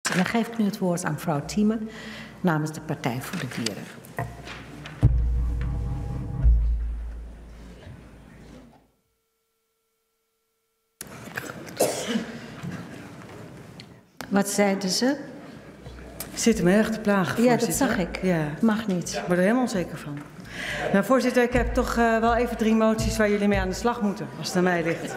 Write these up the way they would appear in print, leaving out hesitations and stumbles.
En dan geef ik nu het woord aan mevrouw Thieme namens de Partij voor de Dieren. Wat zeiden ze? Zitten me erg te plagen, ja, voorzitter. dat zag ik. Ja. Mag niet. Ik word er helemaal onzeker van. Nou, voorzitter, ik heb toch wel even 3 moties waar jullie mee aan de slag moeten, als het aan mij ligt.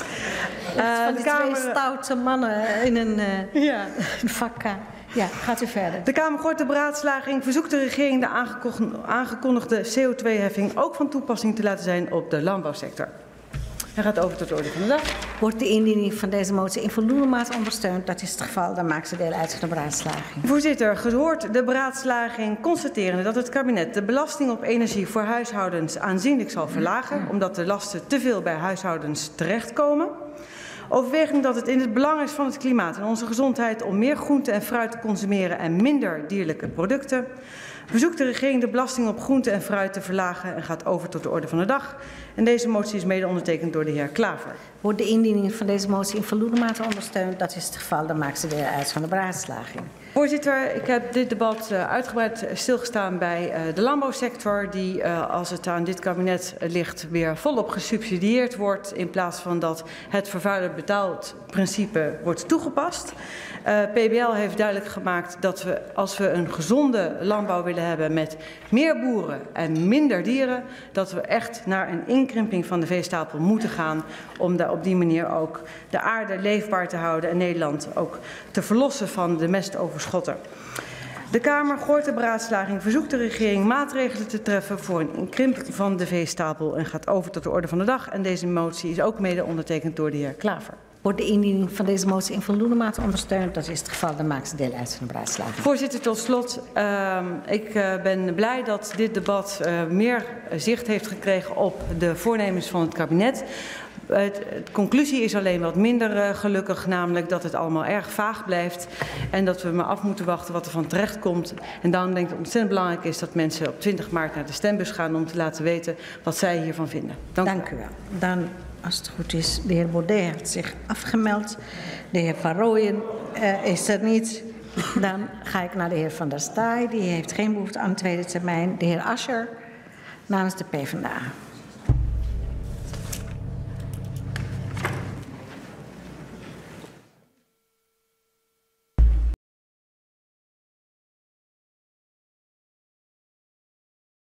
Van die twee stoute mannen in een vak. Ja, gaat u verder. De Kamer kort de beraadslaging verzoekt de regering de aangekondigde CO2-heffing ook van toepassing te laten zijn op de landbouwsector. Hij gaat over tot de orde van de dag. Wordt de indiening van deze motie in voldoende mate ondersteund? Dat is het geval, dan maakt ze deel uit van de beraadslaging. Voorzitter, gehoord de beraadslaging constaterende dat het kabinet de belasting op energie voor huishoudens aanzienlijk zal verlagen, omdat de lasten te veel bij huishoudens terechtkomen. Overwegend dat het in het belang is van het klimaat en onze gezondheid om meer groente en fruit te consumeren en minder dierlijke producten. Verzoekt de regering de belasting op groente en fruit te verlagen en gaat over tot de orde van de dag. En deze motie is mede ondertekend door de heer Klaver. Wordt de indiening van deze motie in voldoende mate ondersteund? Dat is het geval, dan maakt ze deel uit van de beraadslaging. Voorzitter, ik heb dit debat uitgebreid stilgestaan bij de landbouwsector, die als het aan dit kabinet ligt weer volop gesubsidieerd wordt, in plaats van dat het vervuiler betaalt principe wordt toegepast. PBL heeft duidelijk gemaakt dat we, als we een gezonde landbouw willen hebben met meer boeren en minder dieren, dat we echt naar een inkrimping van de veestapel moeten gaan om daar op die manier ook de aarde leefbaar te houden en Nederland ook te verlossen van de mestoverschotten. De Kamer gehoord de beraadslaging verzoekt de regering maatregelen te treffen voor een inkrimp van de veestapel en gaat over tot de orde van de dag. En deze motie is ook mede ondertekend door de heer Klaver. Wordt de indiening van deze motie in voldoende mate ondersteund? Dat is het geval, dan maakt ze deel uit van de beraadslaging. Voorzitter, tot slot. Ik ben blij dat dit debat meer zicht heeft gekregen op de voornemens van het kabinet. De conclusie is alleen wat minder gelukkig, namelijk dat het allemaal erg vaag blijft en dat we maar af moeten wachten wat er van terecht komt. En daarom denk ik dat het ontzettend belangrijk is dat mensen op 20 maart naar de stembus gaan om te laten weten wat zij hiervan vinden. Dank u wel. Dan, als het goed is, de heer Baudet heeft zich afgemeld. De heer Van Rooyen is er niet. Dan ga ik naar de heer Van der Staaij. Die heeft geen behoefte aan tweede termijn. De heer Asscher namens de PvdA.